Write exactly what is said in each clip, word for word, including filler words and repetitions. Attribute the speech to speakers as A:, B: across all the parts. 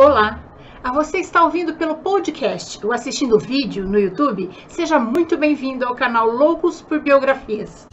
A: Olá! A você está ouvindo pelo podcast ou assistindo o vídeo no YouTube? Seja muito bem-vindo ao canal Loucos por Biografias.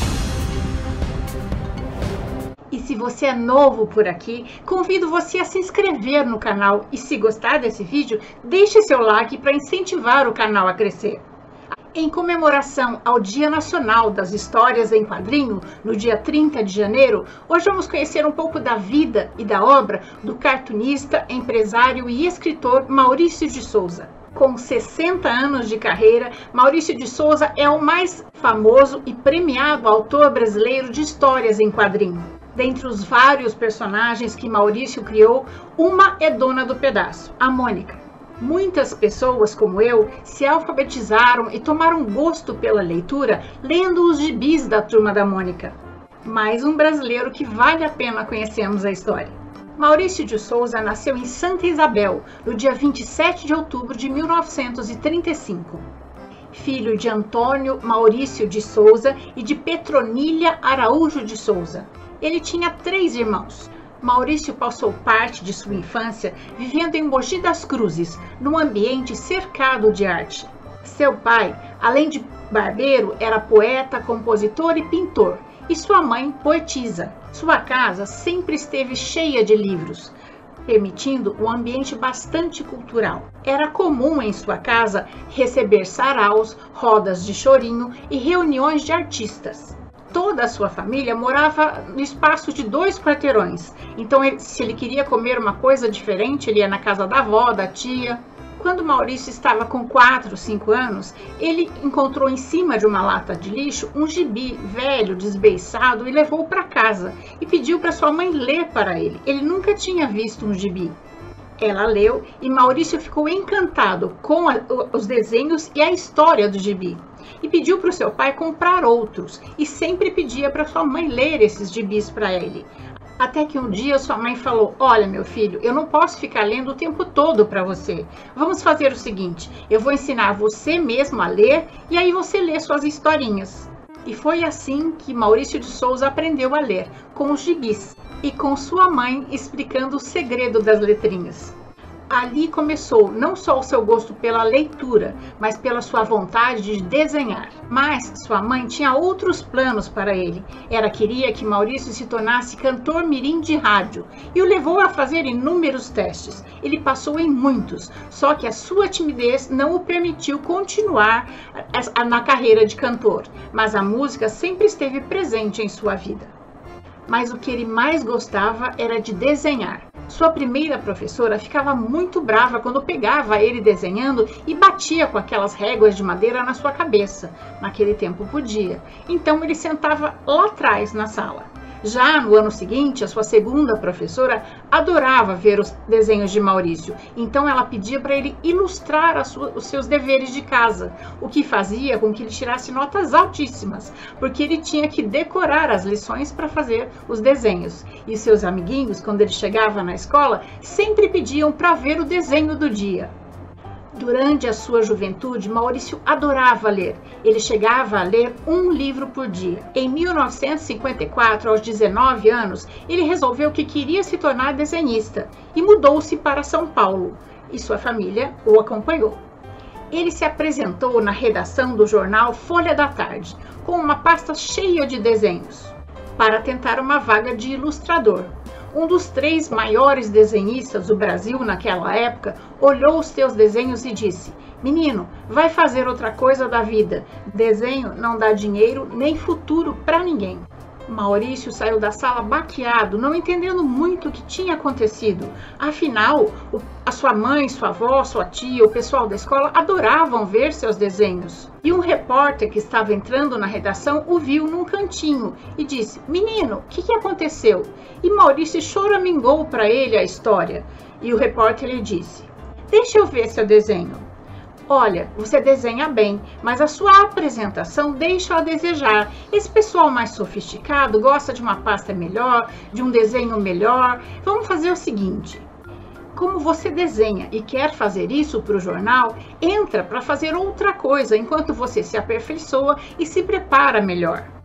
A: E se você é novo por aqui, convido você a se inscrever no canal e, se gostar desse vídeo, deixe seu like para incentivar o canal a crescer. Em comemoração ao Dia Nacional das Histórias em Quadrinho, no dia trinta de janeiro, hoje vamos conhecer um pouco da vida e da obra do cartunista, empresário e escritor Maurício de Souza. Com sessenta anos de carreira, Maurício de Souza é o mais famoso e premiado autor brasileiro de histórias em quadrinho. Dentre os vários personagens que Maurício criou, uma é dona do pedaço, a Mônica. Muitas pessoas, como eu, se alfabetizaram e tomaram gosto pela leitura lendo os gibis da Turma da Mônica. Mais um brasileiro que vale a pena conhecermos a história. Maurício de Souza nasceu em Santa Isabel, no dia vinte e sete de outubro de mil novecentos e trinta e cinco. Filho de Antônio Maurício de Souza e de Petronília Araújo de Souza. Ele tinha três irmãos. Maurício passou parte de sua infância vivendo em Mogi das Cruzes, num ambiente cercado de arte. Seu pai, além de barbeiro, era poeta, compositor e pintor, e sua mãe, poetisa. Sua casa sempre esteve cheia de livros, permitindo um ambiente bastante cultural. Era comum em sua casa receber saraus, rodas de chorinho e reuniões de artistas. Toda a sua família morava no espaço de dois quarteirões, então ele, se ele queria comer uma coisa diferente, ele ia na casa da avó, da tia. Quando Maurício estava com quatro, cinco anos, ele encontrou em cima de uma lata de lixo um gibi velho, desbeiçado, e levou para casa e pediu para sua mãe ler para ele. Ele nunca tinha visto um gibi. Ela leu e Maurício ficou encantado com a, os desenhos e a história do gibi. E pediu para o seu pai comprar outros e sempre pedia para sua mãe ler esses gibis para ele. Até que um dia sua mãe falou: olha, meu filho, eu não posso ficar lendo o tempo todo para você. Vamos fazer o seguinte, eu vou ensinar você mesmo a ler e aí você lê suas historinhas. E foi assim que Maurício de Souza aprendeu a ler, com os gibis e com sua mãe explicando o segredo das letrinhas. Ali começou não só o seu gosto pela leitura, mas pela sua vontade de desenhar. Mas sua mãe tinha outros planos para ele. Ela queria que Maurício se tornasse cantor mirim de rádio e o levou a fazer inúmeros testes. Ele passou em muitos, só que a sua timidez não o permitiu continuar na carreira de cantor. Mas a música sempre esteve presente em sua vida. Mas o que ele mais gostava era de desenhar. Sua primeira professora ficava muito brava quando pegava ele desenhando e batia com aquelas réguas de madeira na sua cabeça. Naquele tempo podia. Então ele sentava lá atrás na sala. Já no ano seguinte, a sua segunda professora adorava ver os desenhos de Maurício. Então ela pedia para ele ilustrar a sua, os seus deveres de casa, o que fazia com que ele tirasse notas altíssimas, porque ele tinha que decorar as lições para fazer os desenhos. E seus amiguinhos, quando ele chegava na escola, sempre pediam para ver o desenho do dia. Durante a sua juventude, Maurício adorava ler. Ele chegava a ler um livro por dia. Em mil novecentos e cinquenta e quatro, aos dezenove anos, ele resolveu que queria se tornar desenhista e mudou-se para São Paulo, e sua família o acompanhou. Ele se apresentou na redação do jornal Folha da Tarde, com uma pasta cheia de desenhos, para tentar uma vaga de ilustrador. Um dos três maiores desenhistas do Brasil naquela época olhou os seus desenhos e disse: menino, vai fazer outra coisa da vida. Desenho não dá dinheiro nem futuro para ninguém. Maurício saiu da sala baqueado, não entendendo muito o que tinha acontecido. Afinal, a sua mãe, sua avó, sua tia, o pessoal da escola adoravam ver seus desenhos. E um repórter que estava entrando na redação o viu num cantinho e disse: menino, o que, que aconteceu? E Maurício choramingou para ele a história. E o repórter lhe disse: deixa eu ver seu desenho. Olha, você desenha bem, mas a sua apresentação deixa a desejar. Esse pessoal mais sofisticado gosta de uma pasta melhor, de um desenho melhor. Vamos fazer o seguinte: como você desenha e quer fazer isso para o jornal, entra para fazer outra coisa enquanto você se aperfeiçoa e se prepara melhor.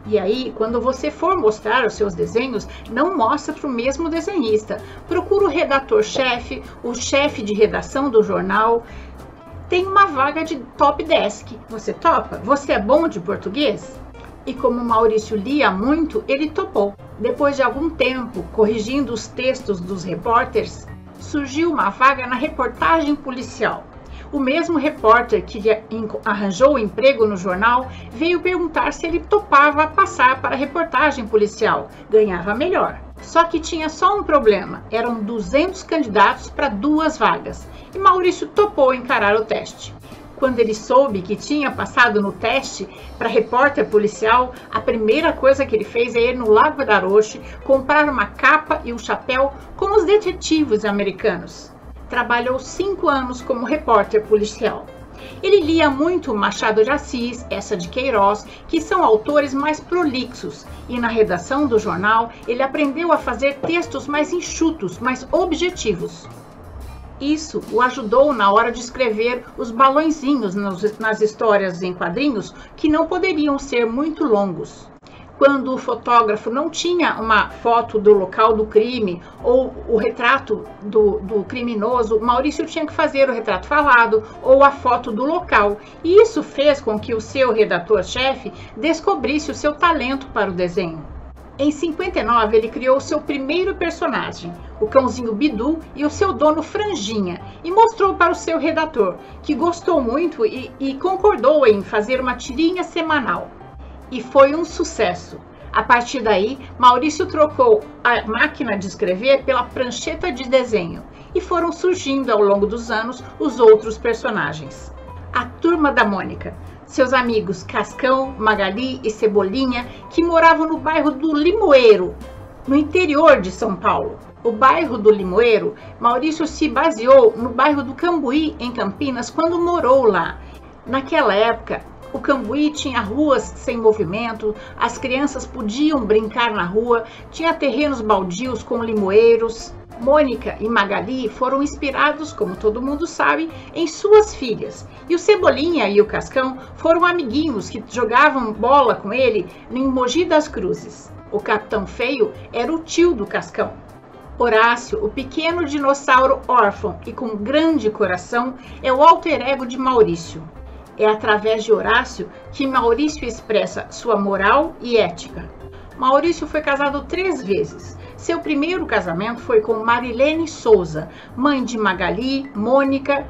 A: E aí, quando você for mostrar os seus desenhos, não mostra para o mesmo desenhista. Procura o redator-chefe, o chefe de redação do jornal. Tem uma vaga de top desk. Você topa? Você é bom de português? E como Maurício lia muito, ele topou. Depois de algum tempo, corrigindo os textos dos repórteres, surgiu uma vaga na reportagem policial. O mesmo repórter que arranjou o emprego no jornal veio perguntar se ele topava passar para a reportagem policial. Ganhava melhor. Só que tinha só um problema. Eram duzentos candidatos para duas vagas. E Maurício topou encarar o teste. Quando ele soube que tinha passado no teste para repórter policial, a primeira coisa que ele fez é ir no Lago da Roche comprar uma capa e um chapéu como os detetives americanos. Trabalhou cinco anos como repórter policial. Ele lia muito Machado de Assis, Eça de Queiroz, que são autores mais prolixos, e na redação do jornal ele aprendeu a fazer textos mais enxutos, mais objetivos. Isso o ajudou na hora de escrever os balõezinhos nas histórias em quadrinhos que não poderiam ser muito longos. Quando o fotógrafo não tinha uma foto do local do crime ou o retrato do, do criminoso, Maurício tinha que fazer o retrato falado ou a foto do local. E isso fez com que o seu redator-chefe descobrisse o seu talento para o desenho. Em cinquenta e nove, ele criou seu primeiro personagem, o cãozinho Bidu, e o seu dono Franjinha, e mostrou para o seu redator, que gostou muito e, e concordou em fazer uma tirinha semanal. E foi um sucesso. A partir daí, Maurício trocou a máquina de escrever pela prancheta de desenho, e foram surgindo ao longo dos anos os outros personagens. A Turma da Mônica. Seus amigos Cascão, Magali e Cebolinha, que moravam no bairro do Limoeiro, no interior de São Paulo. O bairro do Limoeiro, Maurício se baseou no bairro do Cambuí, em Campinas, quando morou lá. Naquela época, o Cambuí tinha ruas sem movimento, as crianças podiam brincar na rua, tinha terrenos baldios com limoeiros. Mônica e Magali foram inspirados, como todo mundo sabe, em suas filhas. E o Cebolinha e o Cascão foram amiguinhos que jogavam bola com ele em Mogi das Cruzes. O Capitão Feio era o tio do Cascão. Horácio, o pequeno dinossauro órfão e com grande coração, é o alter ego de Maurício. É através de Horácio que Maurício expressa sua moral e ética. Maurício foi casado três vezes. Seu primeiro casamento foi com Marilene Souza, mãe de Magali, Mônica,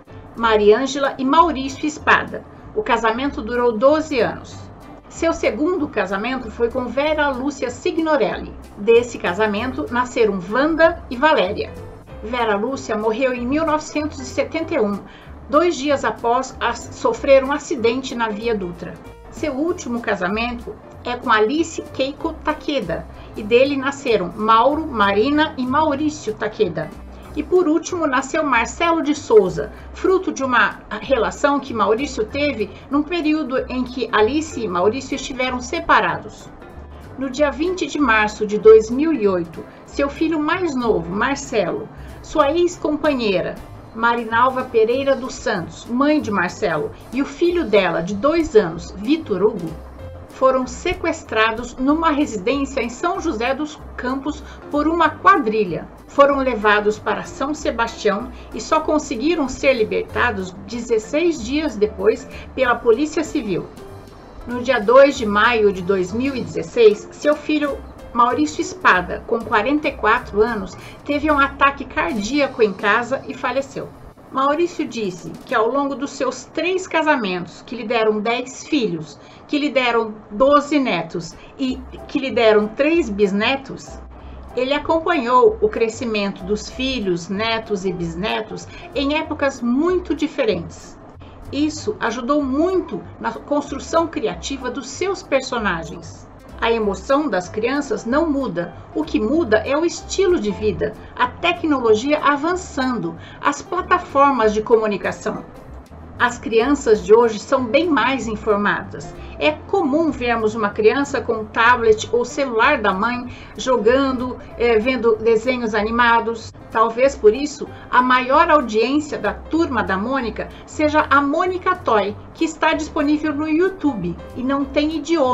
A: Mariângela e Maurício Espada. O casamento durou doze anos. Seu segundo casamento foi com Vera Lúcia Signorelli. Desse casamento nasceram Wanda e Valéria. Vera Lúcia morreu em mil novecentos e setenta e um, dois dias após sofrer um acidente na Via Dutra. Seu último casamento é com Alice Keiko Takeda, e dele nasceram Mauro, Marina e Maurício Takeda. E por último nasceu Marcelo de Souza, fruto de uma relação que Maurício teve num período em que Alice e Maurício estiveram separados. No dia vinte de março de dois mil e oito, seu filho mais novo, Marcelo, sua ex-companheira, Marinalva Pereira dos Santos, mãe de Marcelo, e o filho dela, de dois anos, Vitor Hugo, foram sequestrados numa residência em São José dos Campos por uma quadrilha. Foram levados para São Sebastião e só conseguiram ser libertados dezesseis dias depois pela Polícia Civil. No dia dois de maio de dois mil e dezesseis, seu filho Maurício Espada, com quarenta e quatro anos, teve um ataque cardíaco em casa e faleceu. Maurício disse que ao longo dos seus três casamentos, que lhe deram dez filhos, que lhe deram doze netos e que lhe deram três bisnetos, ele acompanhou o crescimento dos filhos, netos e bisnetos em épocas muito diferentes. Isso ajudou muito na construção criativa dos seus personagens. A emoção das crianças não muda. O que muda é o estilo de vida, a tecnologia avançando, as plataformas de comunicação. As crianças de hoje são bem mais informadas. É comum vermos uma criança com um tablet ou celular da mãe jogando, é, vendo desenhos animados. Talvez por isso a maior audiência da Turma da Mônica seja a Mônica Toy, que está disponível no YouTube e não tem idioma.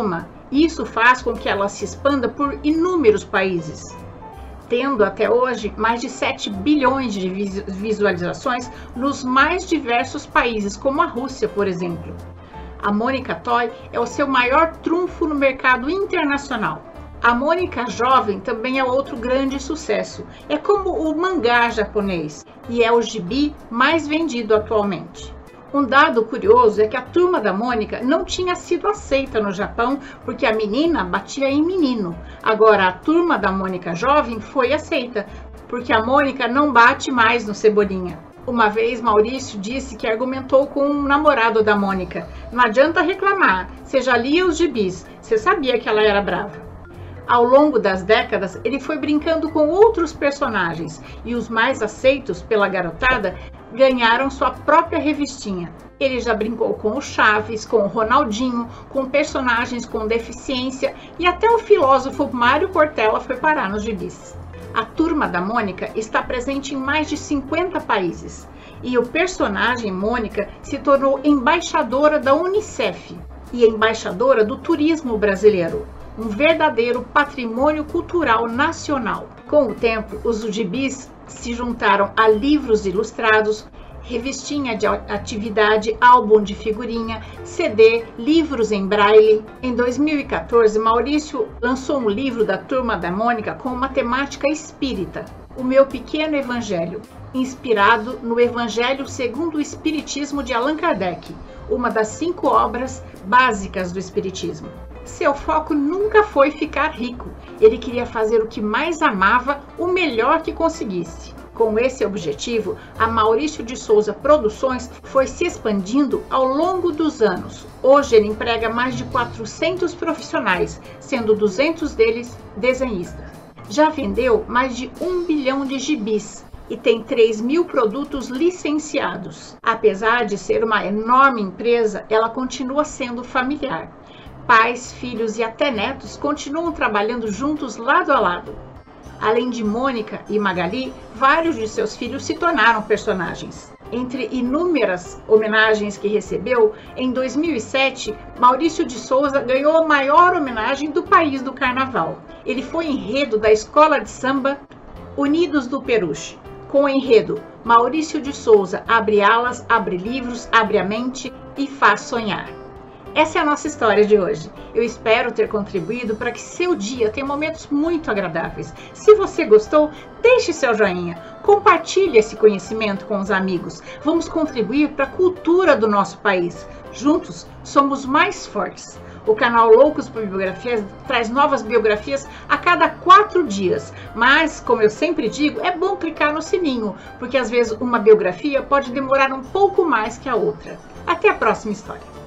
A: Isso faz com que ela se expanda por inúmeros países, tendo até hoje mais de sete bilhões de visualizações nos mais diversos países, como a Rússia, por exemplo. A Mônica Toy é o seu maior trunfo no mercado internacional. A Mônica Jovem também é outro grande sucesso. É como o mangá japonês e é o gibi mais vendido atualmente. Um dado curioso é que a Turma da Mônica não tinha sido aceita no Japão porque a menina batia em menino. Agora a Turma da Mônica Jovem foi aceita porque a Mônica não bate mais no Cebolinha. Uma vez Maurício disse que argumentou com um namorado da Mônica. Não adianta reclamar, você já lia os gibis, você sabia que ela era brava. Ao longo das décadas, ele foi brincando com outros personagens e os mais aceitos pela garotada ganharam sua própria revistinha. Ele já brincou com o Chaves, com o Ronaldinho, com personagens com deficiência e até o filósofo Mário Cortella foi parar nos gibis. A Turma da Mônica está presente em mais de cinquenta países e o personagem Mônica se tornou embaixadora da Unicef e embaixadora do turismo brasileiro. Um verdadeiro patrimônio cultural nacional. Com o tempo, os gibis se juntaram a livros ilustrados, revistinha de atividade, álbum de figurinha, C D, livros em braille. Em dois mil e quatorze, Maurício lançou um livro da Turma da Mônica com uma temática espírita, O Meu Pequeno Evangelho, inspirado no Evangelho segundo o Espiritismo de Allan Kardec, uma das cinco obras básicas do Espiritismo. Seu foco nunca foi ficar rico. Ele queria fazer o que mais amava, o melhor que conseguisse. Com esse objetivo, a Maurício de Souza Produções foi se expandindo ao longo dos anos. Hoje ele emprega mais de quatrocentos profissionais, sendo duzentos deles desenhistas. Já vendeu mais de um bilhão de gibis e tem três mil produtos licenciados. Apesar de ser uma enorme empresa, ela continua sendo familiar. Pais, filhos e até netos continuam trabalhando juntos lado a lado. Além de Mônica e Magali, vários de seus filhos se tornaram personagens. Entre inúmeras homenagens que recebeu, em dois mil e sete, Maurício de Souza ganhou a maior homenagem do país do carnaval. Ele foi enredo da escola de samba Unidos do Peruche, com o enredo Maurício de Souza abre alas, abre livros, abre a mente e faz sonhar. Essa é a nossa história de hoje. Eu espero ter contribuído para que seu dia tenha momentos muito agradáveis. Se você gostou, deixe seu joinha, compartilhe esse conhecimento com os amigos. Vamos contribuir para a cultura do nosso país. Juntos, somos mais fortes. O canal Loucos por Biografias traz novas biografias a cada quatro dias. Mas, como eu sempre digo, é bom clicar no sininho, porque às vezes uma biografia pode demorar um pouco mais que a outra. Até a próxima história.